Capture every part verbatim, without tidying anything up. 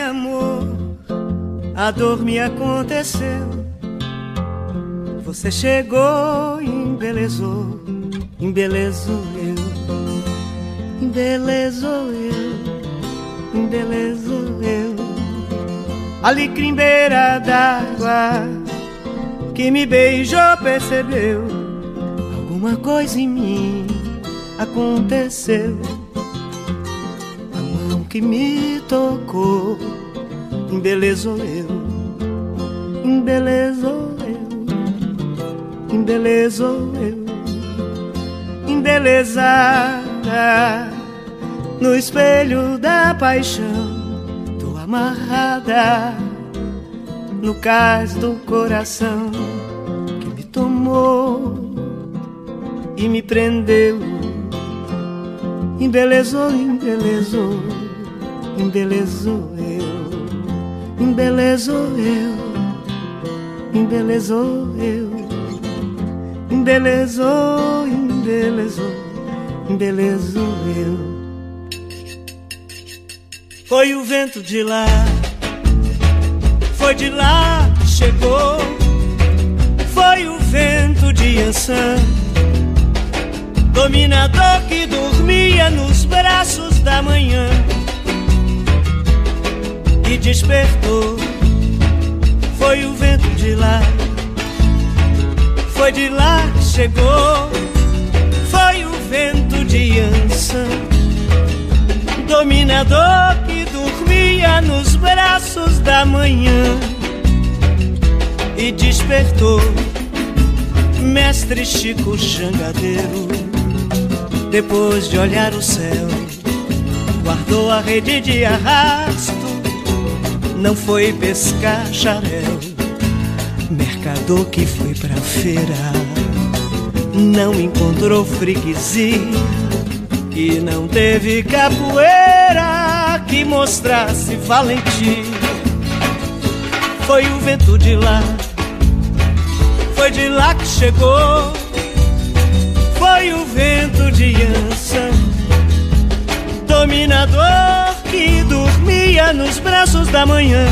amor, a dor me aconteceu. Você chegou e embelezou, embelezou eu, embelezou eu, embelezou eu. Alecrim beira d'água que me beijou, percebeu, alguma coisa em mim aconteceu. A mão que me tocou embelezou eu, embelezou eu, embelezou eu. Embelezada no espelho da paixão, tô amarrada no cais do coração que me tomou e me prendeu. Embelezou, embelezou, embelezou eu, embelezou eu, embelezou eu, embelezou, embelezou, embelezou eu. Foi o vento de lá, foi de lá que chegou. Foi o vento de Ansan, dominador que dormia nos braços da manhã e despertou. Foi o vento de lá, foi de lá que chegou. Foi o vento de Ansan, dominador que dormia nos braços da manhã e despertou. Mestre Chico Jangadeiro, depois de olhar o céu, guardou a rede de arrasto, não foi pescar xarel. Mercador que foi pra feira, não encontrou freguesia e não teve capoeira que mostrasse valentia. Foi o vento de lá, foi de lá que chegou. Foi o vento de Ansan, dominador que dormia nos braços da manhã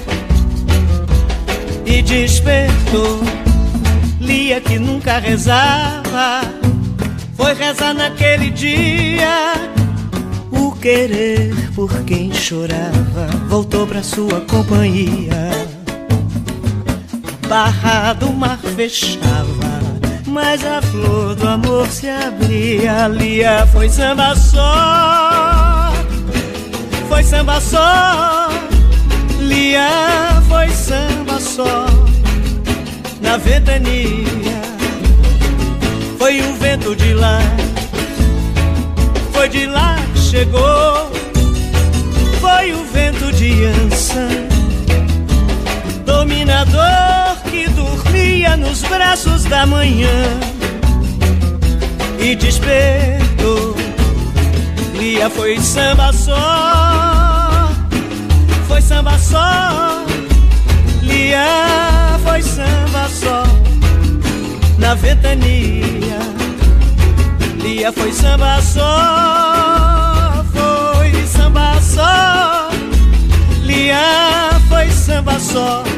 e despertou. Lia que nunca rezava, foi rezar naquele dia. O querer por quem chorava voltou pra sua companhia. A barra do mar fechava, mas a flor do amor se abria. Lia foi samba só, foi samba só. Lia foi samba só na ventania. Foi o vento de lá, foi de lá que chegou. Foi o vento de Ansan, dominador que dormia nos braços da manhã e despertou. Lia foi samba só, foi samba só. Lia foi samba só na ventania. Lia foi samba só, foi samba só. Lia foi samba só